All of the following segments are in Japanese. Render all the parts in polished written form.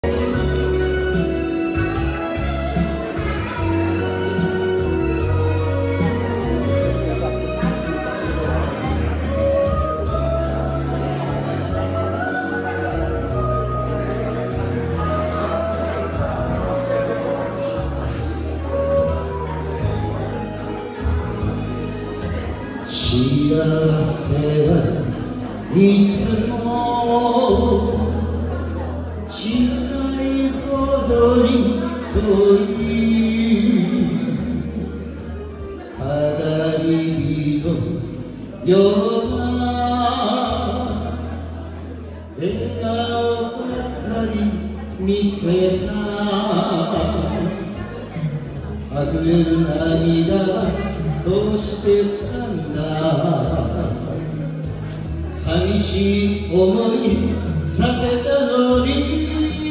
幸せはいつも近いほどに遠い飾り火のような笑顔ばかり見てた溢れる涙はどうしてたんだ寂しい思いさせたのに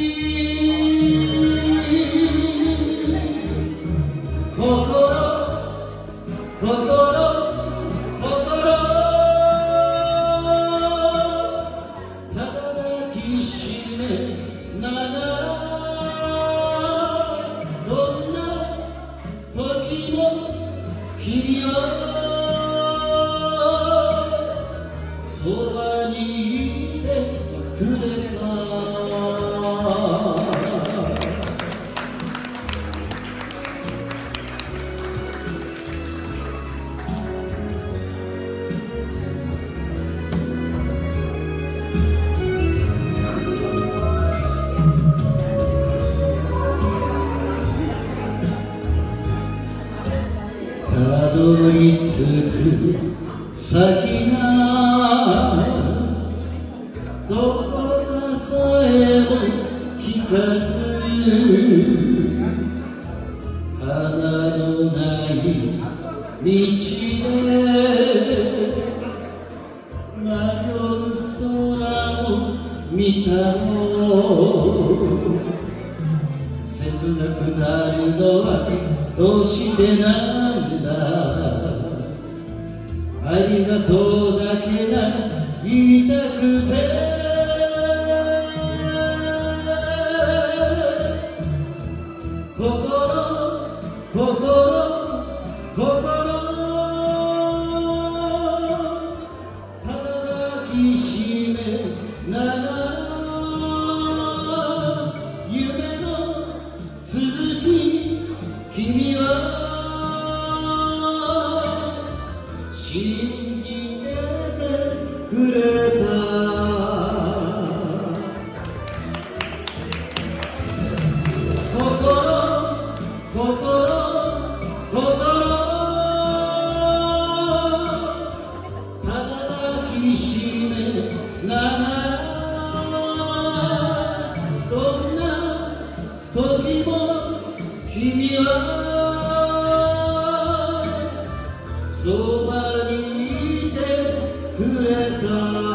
心ただ抱きしめながらどんな時も君はそばにいてくれたたどり着く先がどこかさえも聞かず花のない道で迷う空を見たの切なくなるのはどうしてなんだありがとうだけが言いたくてただ抱きしめながら夢の続き君は信じてくれたただ抱きしめながらどんな時も君はそばにいてくれた